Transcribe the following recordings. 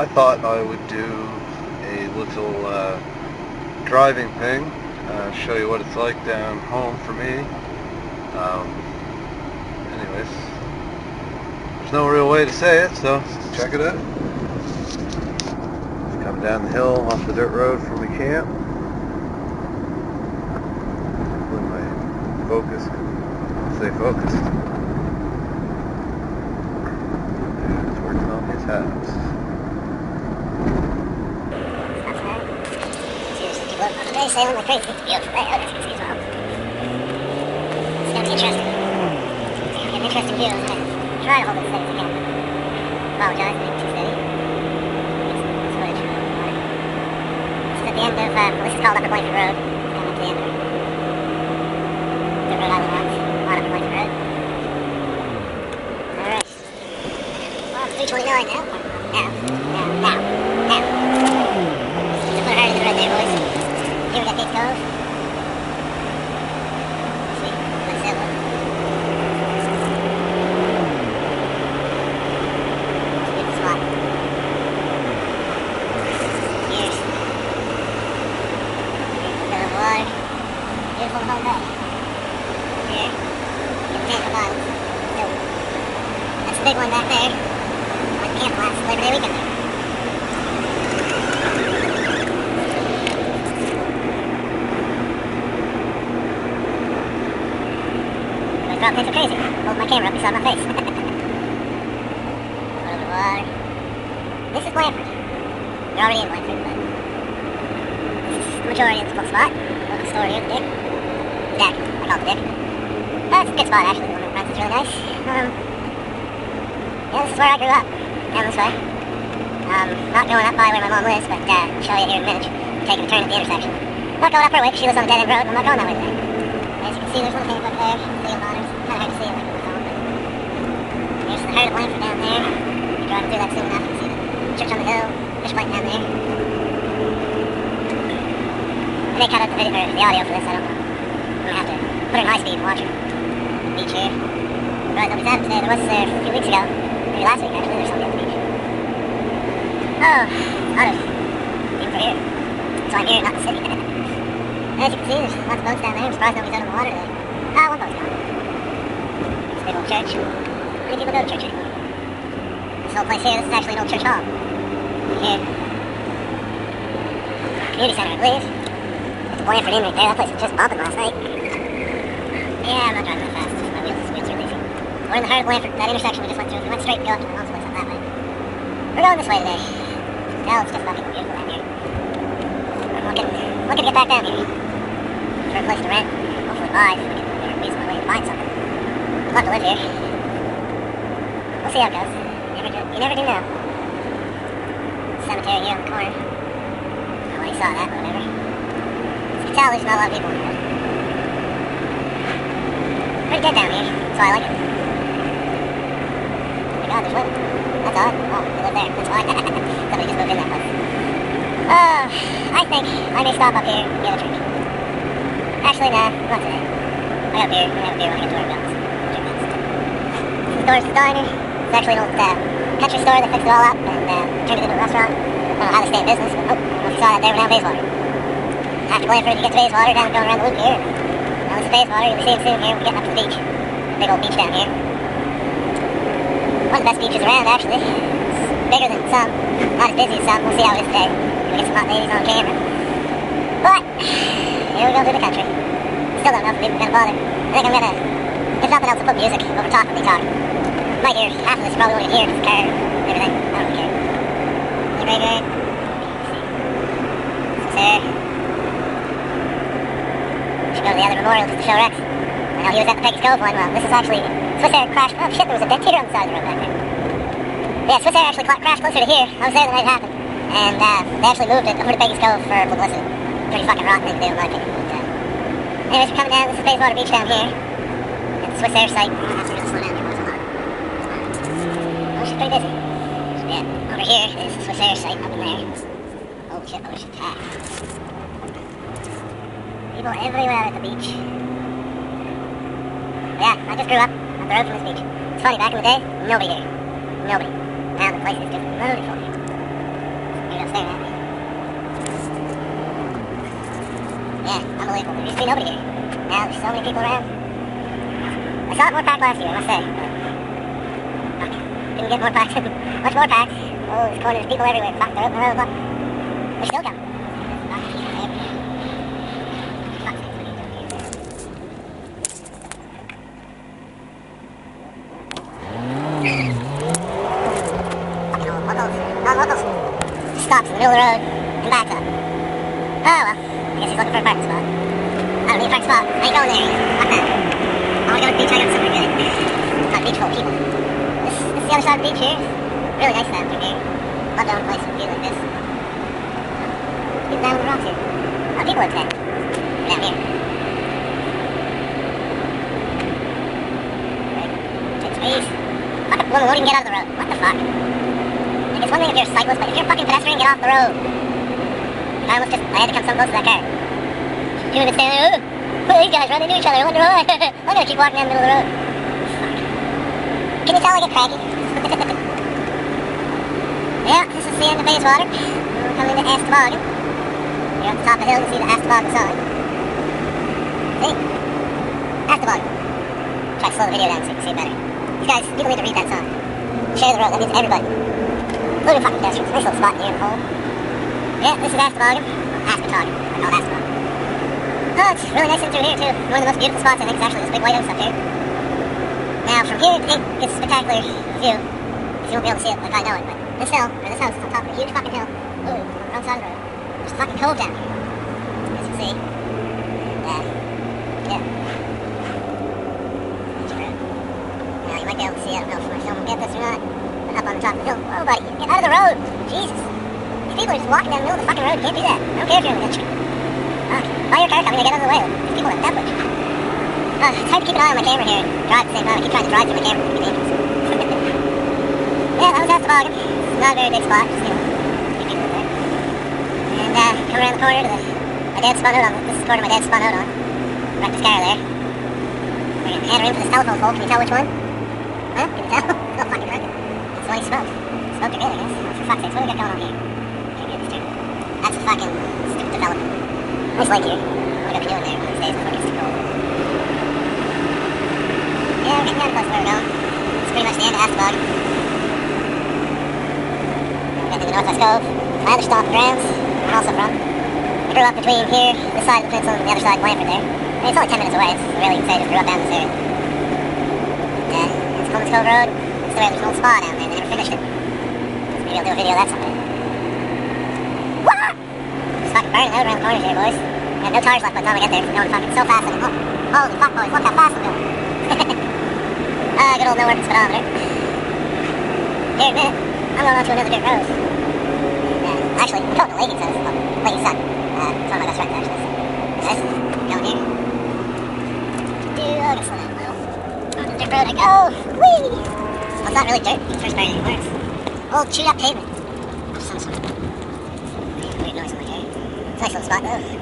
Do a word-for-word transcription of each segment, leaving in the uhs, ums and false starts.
thought I would do a little uh, driving thing, uh, show you what it's like down home for me. Um, anyways, there's no real way to say it, so check it out. Just come down the hill off the dirt road from the camp. When my focus, stay focused. Dude's working on his house. They sailing like crazy. Beautiful day out, as you can see as well. It's going to be interesting. It's going to be an interesting view. I'm going to try to hold it steady as I can. Apologize for being too steady. It's footage. This is at the end of, uh, well, this is called Upper Blanford Road. It's down at the end of the road I live on, on Upper Blanford Road. Alright. Well, it's three twenty-nine now. Now. Now. Now. Now. Just put a heart in the road there, boys. Here we got Gates Cove. See, nice sail one. It's a good spot. Here's a bit of water. Beautiful whole day. Here, you can Tampa Islands. So, that's a big one back there. Like camp last Labor Day weekend there. Drop things are crazy. Hold my camera up beside my face. Over the water. This is Blanford. You're already in Blanford, but this is the majority of the spot. Little store here, the dick. The deck. I call it the dick. Oh, it's a good spot actually. The one that runs is really nice. Um, yeah, this is where I grew up. Down this way. Um, not going up by where my mom lives, but uh, I'll show you here in a minute. I'm taking a turn at the intersection. Not going up her way because she lives on the dead end road, and I'm not going that way today. As you can see, there's little things up there. Field honors. Kind of hard to see it like on the phone, but there's the heart of Blanford down there. You're driving through that soon enough, you can see the church on the hill, fish plant down there. I may cut out the video or the audio for this, I don't know. I'm gonna have to put it in high speed and watch it. The beach here. Right, nobody's out today. There was there a few weeks ago. Maybe last week actually, there's somebody at the beach. Oh, others. Even for here. So I'm here, not the city. As you can see, there's lots of boats down there. I'm surprised nobody's out on the water today. Ah, one boat's gone. This big old church. How many people go to church anymore? This whole place here, this is actually an old church hall. Here. Community center, I believe. There's the Blanford Inn right there. That place was just bumping last night. Yeah, I'm not driving that fast. My wheels, wheels are releasing. We're in the heart of Blanford. That intersection we just went through. We went straight and go up to the mom's place up that way. We're going this way today. Now it's just fucking beautiful down here. I'm looking, looking to get back down here. For a place to rent. Hopefully buy. So we can get a reasonable way to find something. I'd love to live here. We'll see how it goes. You never do, you never do know. Cemetery here on the corner. I already saw that, whatever. As you can tell, there's not a lot of people in here. Pretty dead down here, so I like it. Oh my god, there's women. That's odd. Oh, they live there. That's why. Somebody just moved in that place. Oh, I think I may stop up here and get a drink. Actually, nah, not today. I got a beer. I'm gonna have a beer when I get to where I'm going. This door's the diner. It's actually an old uh, country store that fixed it all up and uh, turned it into a restaurant. I don't know how they stay in business, but oh, I don't know if you saw that there, we're down Bayswater. After Blanford, you get to Bayswater, down going around the loop here. Now this is Bayswater, you'll be seeing soon here. We're getting up to the beach. Big old beach down here. One of the best beaches around, actually. It's bigger than some. Not as busy as some. We'll see how it is today. We'll get some hot ladies on camera. But here we go through the country. Still don't know if people are gonna bother. I think I'm gonna, if nothing else, I'll put music over top of me talking. Might hear half of this, probably won't hear because the car, everything. I don't really care. You ready, right? This is there. Should go to the other memorial just to show Rex. I know he was at the Peggy's Cove one. Well, this is actually Swissair crashed. Oh shit, there was a dead deer on the side of the road back there. Yeah, Swissair actually crashed closer to here. I was there the night it happened. And uh, they actually moved it over to Peggy's Cove for publicity. Pretty fucking rotten thing to do in my opinion. But, uh, anyways, we're coming down. This is Bayswater Beach down here. At the Swissair site. I'm gonna have to really slow down here. Oh, she's pretty busy. So, yeah, over here is the Swissair site up in there. Oh shit, oh shit. Ah. People everywhere at the beach. Yeah, I just grew up up the road from this beach. It's funny, back in the day, nobody here. Nobody. Now the place is just loaded full here. staring at me. Yeah, unbelievable. There used to be nobody here. Now there's so many people around. I saw it more packed last year, I must say. But didn't get more packed. Much more packed. Oh, this corner, there's people everywhere. Fuck, they're open around the block. They're still coming. Non-locals. Stops in the middle of the road and backs up. Oh well, I guess he's looking for a parking spot. I don't need a parking spot. I ain't going there. Fuck that. I wanna go to the beach. I got somewhere good. It's not a beach full of people. This, this is the other side of the beach here. Really nice down through here. Love to own a place with a view like this. Get down on the rocks here. A lot of people are today. We're down here. Right. Take space. Fuck a woman won't even get out of the road. What the fuck? It's one thing if you're a cyclist, but if you're a fucking pedestrian, get off the road. I almost just, I had to come so close to that car. She would have been standing there, oh, well, these guys run into each other, I wonder why. I'm gonna keep walking down the middle of the road. Fuck. Can you tell I get craggy? Yeah, this is the end of Bayswater. We're coming into Astebogan. You're at the top of the hill, you see the Astebogan sign. See? Astebogan. Try to slow the video down so you can see it better. These guys, people need to read that sign. Share the road, that means everybody. Including fucking pedestrians. Nice little spot here in the hole. Yeah, this is Astebogan. Aspetogan. I call it Astebogan. Oh, it's really nice in through here too. One of the most beautiful spots I think is actually this big white house up here. Now from here it, it's a spectacular view. You won't be able to see it like I know it, but this hill, or this house is on top of a huge fucking hill. Ooh, on the wrong side of the road. There's a fucking cove down here. As you can see. And uh, yeah. Now you might be able to see, I don't know if my film will get this or not. Up on the top of the hill. Whoa, buddy, get out of the road! Jesus! These people are just walking down the middle of the fucking road. You can't do that. I don't care if you're in the ditch. Fuck. Buy your car coming to get out of the way. These people are that much. Uh, it's hard to keep an eye on my camera here and drive at the same time. I keep trying to drive through my camera. It's dangerous. Yeah, that was Astebogan. It's not a very big spot. Just, you know, a few people there. And, uh, come around the corner to the... My dad spun out on. This is the corner my dad spun out on. Wrecked his car there. We're gonna hand her in for this telephone pole. Can you tell which one? Huh? Can you tell? Oh, fucking wreck it. What he smoked. Smoked are good, I guess. Oh, for fuck's sake, what do we got going on here? Okay, good, this turn. That's a fucking stupid development. Nice lake here. I'm gonna go canoeing there one of these days before it gets too cold. Yeah, we're getting down close to where we're going. It's pretty much the end of Astebogan. We're getting to the Northwest Cove. My other stomping grounds, where I'm also from. I grew up between here, this side of the peninsula, and the other side, Blandford there. I mean, it's only ten minutes away. It's really, you can say I just grew up down this area. Yeah, it's Coleman's Cove Road. It's the way there's an old spa down there. They never finished it. Maybe I'll do a video of that someday. What? Just fucking burning out around the corners here, boys. I have no tires left by the time I get there. It's going fucking so fast. I'm, oh, holy fuck, boys. Look how fast I'm going. Ah, good old no working speedometer. Here in a minute, I'm going on to another dirt road. Yeah, actually, I'm going to Lakey's house. Oh, Lakey's son. Uh, it's one of my best friends, actually. So, this is going here. Dude, I'm going to slow down a little. On the dirt road I go. Whee! Well, it's not really dirt. The first part anymore. It's old chewed up pavement. Oh, some sort of weird noise in my hair. It's a nice little spot though.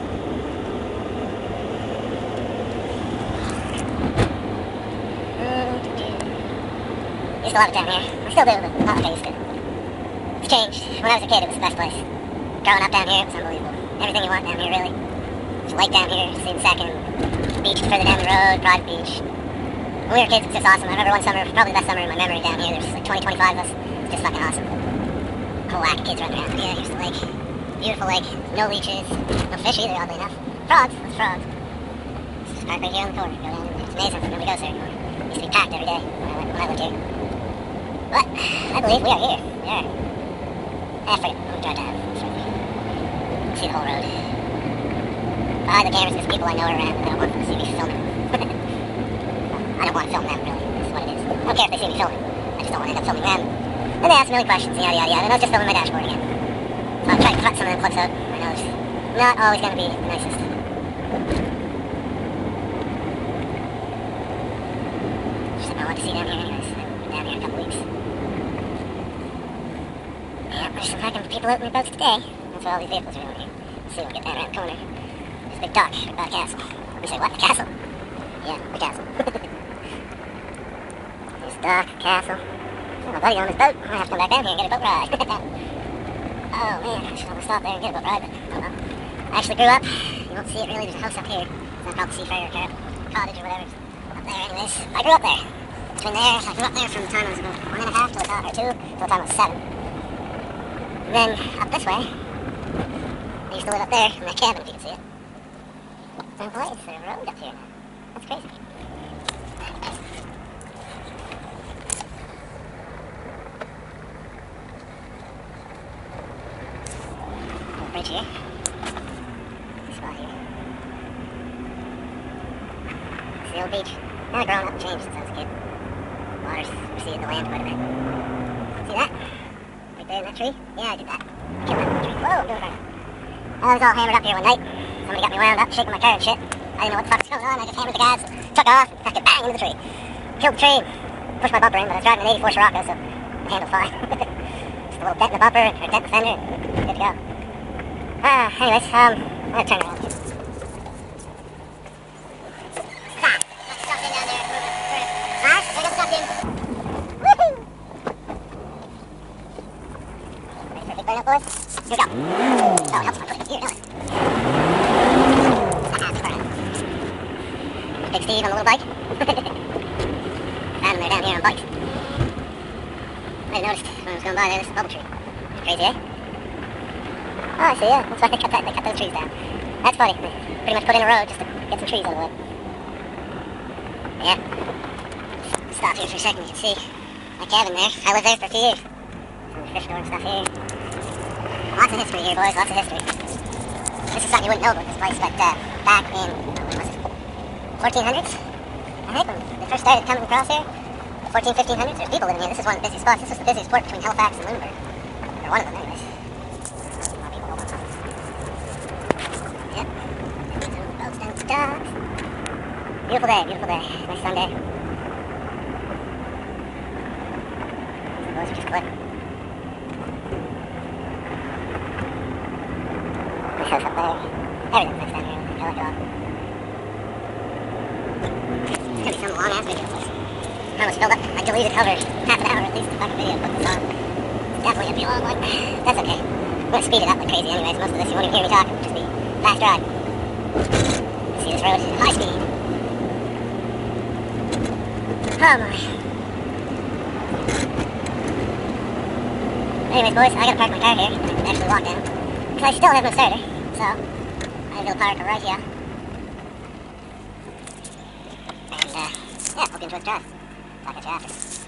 I used to love it down here. I still do, but not like I used to. It's changed. When I was a kid, it was the best place. Growing up down here, it was unbelievable. Everything you want down here, really. There's a lake down here, Seton Second. Beach further down the road, private beach. When we were kids, it was just awesome. I remember one summer, probably the best summer in my memory down here. There was like twenty, twenty-five of us. It's just fucking awesome. A whole whack of kids running around. But yeah, here's the lake. Beautiful lake. No leeches. No fish either, oddly enough. Frogs. There's frogs. It's just parked right here on the corner. Go down in there. It's amazing. Nobody goes there anymore. It used to be packed every day when I, went, when I lived here. But I believe we are here. We are. Ah, forget it. I'm gonna drive down. See the whole road. Behind the cameras, there's people I know are around. I don't want them to see me filming. I don't want to film them, really. This is what it is. I don't care if they see me filming. I just don't want to end up filming them. And they ask a million questions, yada, yada, yada. And I was just filming my dashboard again. So I'll try to cut some of them clips out. I know it's not always going to be the nicest. Just something I want to see down here anyways. I've been down here in a couple weeks. Yeah, there's some fucking people out in their boats today. That's why all these vehicles are down here. Let's see if we can get that around the corner. There's a big dock about a castle. We say, what? The castle? Yeah, the castle. There's a dock, castle. Oh, my buddy on his boat. I'm gonna have to come back down here and get a boat ride. Oh man, I should have stopped there and get a boat ride, but I don't know. I actually grew up, you won't see it really, there's a house up here. It's not called Seafray or Carrot Cottage or whatever. Up there anyways. I grew up there. Between there, I grew up there from the time I was about one and a half to the time, or two, till the time I was seven. And then up this way, I used to live up there in that cabin, if you can see it. And boy, is there a road up here. That's crazy. Bridge here. This spot here. It's the old beach. Kind of grown up and changed since I was a kid. Water's receded the land quite a bit. See that? Right there in that tree? Yeah, I did that. I killed that tree. Whoa, I'm doing fine. I was all hammered up here one night. Somebody got me wound up, shaking my car and shit. I didn't know what the fuck was going on. I just hammered the gas, took off, and fucking bang into the tree. Killed the tree, pushed my bumper in, but I was driving an eighty-four Scirocco, so the handle's fine. Just a little dent in the bumper, or dent in the fender, and good to go. Ah, uh, anyways, um, I'm gonna turn around. Stop! Not stuffed in down there. Huh? I got stuffed in. Woohoo! Ready for a big burn up, boys? Here we go. Oh, it helps my foot here, don't it? Ah, it's burning. Big Steve on the little bike. Found him there down here on bikes. I noticed when I was going by there, this bubble tree. Crazy, eh? Oh, I see, yeah. That's why they cut that. They cut those trees down. That's funny. They pretty much put in a road just to get some trees out of the way. Yeah. Stop here for a second. You can see my cabin there. I lived there for a few years. Some fish store and stuff here. Lots of history here, boys. Lots of history. This is something you wouldn't know about this place, but uh, back in, what was it, fourteen hundreds? I think when they first started coming across here, fourteen, fifteen hundreds, there's people living here. This is one of the busiest spots. This was the busiest port between Halifax and Lunenburg. Or one of them, anyways. Docks. Beautiful day, beautiful day. Nice Sunday. The boys are just clipping. Nice house up there. Everything's nice down here. I like it all. It's gonna be some long ass video, boys. I almost filled up. I deleted over half an hour at least to fucking video to put this on. It's definitely gonna be a long one. That's okay. I'm gonna speed it up like crazy anyways. Most of this you won't even hear me talk. It'll just be fast drive. See this road, high speed. Oh my. Anyways, boys, I gotta park my car here and actually walk down. Because I still have no starter, so I'm gonna park right here. And, uh, yeah, hope you enjoy the drive. Talk at you after.